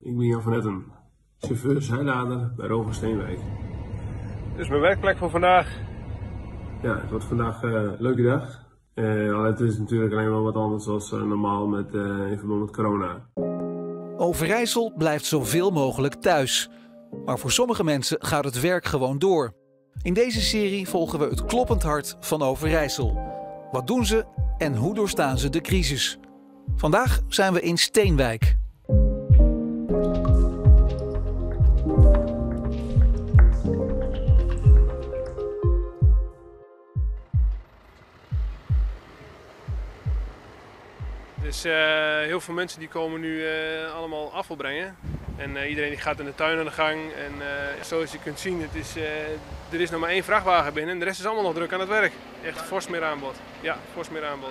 Ik ben Jan van Etten, chauffeur-zeilader bij Rogel Steenwijk. Dit is mijn werkplek voor vandaag. Ja, het wordt vandaag een leuke dag. Het is natuurlijk alleen wel wat anders dan normaal in verband met corona. Overijssel blijft zoveel mogelijk thuis. Maar voor sommige mensen gaat het werk gewoon door. In deze serie volgen we het kloppend hart van Overijssel. Wat doen ze en hoe doorstaan ze de crisis? Vandaag zijn we in Steenwijk. Dus heel veel mensen die komen nu allemaal afval brengen. En iedereen die gaat in de tuin aan de gang. En zoals je kunt zien, er is nog maar 1 vrachtwagen binnen en de rest is allemaal nog druk aan het werk. Echt fors meer aanbod. Ja, fors meer aanbod.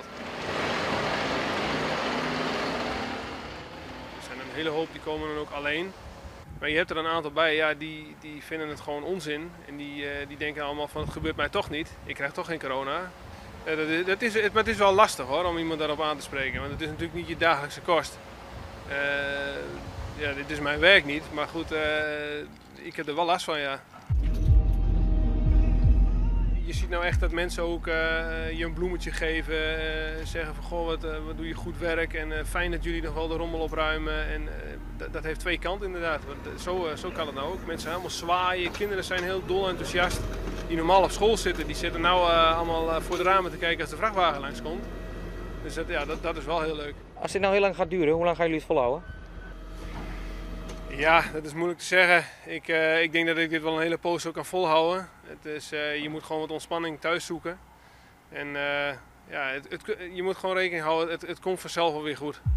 Er zijn een hele hoop die komen dan ook alleen. Maar je hebt er een aantal bij, ja, die vinden het gewoon onzin. En die denken allemaal van het gebeurt mij toch niet. Ik krijg toch geen corona. Maar het is wel lastig hoor, om iemand daarop aan te spreken. Want het is natuurlijk niet je dagelijkse kost. Ja, dit is mijn werk niet, maar goed, ik heb er wel last van, ja. Je ziet nou echt dat mensen ook je een bloemetje geven, zeggen van goh, wat doe je goed werk en fijn dat jullie nog wel de rommel opruimen. En dat heeft 2 kanten inderdaad, want zo kan het nou ook. Mensen helemaal zwaaien, kinderen zijn heel dol enthousiast. Die normaal op school zitten, die zitten nou allemaal voor de ramen te kijken als de vrachtwagen langskomt. Dus dat is wel heel leuk. Als dit nou heel lang gaat duren, hoe lang gaan jullie het volhouden? Ja, dat is moeilijk te zeggen. Ik denk dat ik dit wel een hele poos ook kan volhouden. Je moet gewoon wat ontspanning thuis zoeken. En ja, je moet gewoon rekening houden, het komt vanzelf wel weer goed.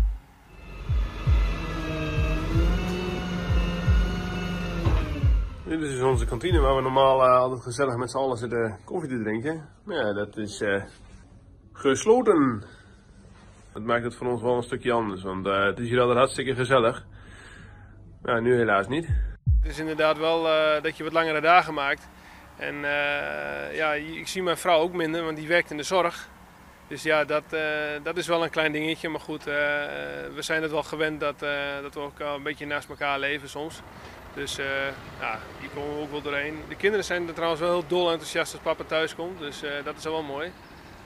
Dit is dus onze kantine waar we normaal altijd gezellig met z'n allen zitten koffie te drinken. Maar ja, dat is gesloten. Dat maakt het voor ons wel een stukje anders, want het is hier altijd hartstikke gezellig. Ja, nu helaas niet. Het is inderdaad wel dat je wat langere dagen maakt. En ja, ik zie mijn vrouw ook minder, want die werkt in de zorg. Dus ja, dat is wel een klein dingetje. Maar goed, we zijn het wel gewend dat we ook een beetje naast elkaar leven soms. Dus ja, hier komen we ook wel doorheen. De kinderen zijn er trouwens wel heel dol enthousiast als papa thuis komt. Dus dat is wel mooi.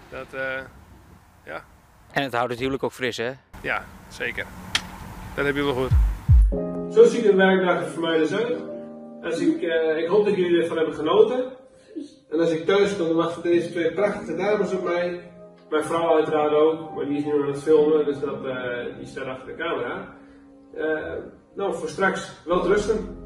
Ja. En het houdt het huwelijk ook fris, hè? Ja, zeker. Dat heb je wel goed. Zo ziet een werkdag er voor mij dus uit. Ik hoop dat jullie ervan hebben genoten. En als ik thuis kom, dan wachten deze 2 prachtige dames op mij. Mijn vrouw uiteraard ook, maar die is nu aan het filmen, dus die staat achter de camera. Nou, voor straks wel rusten.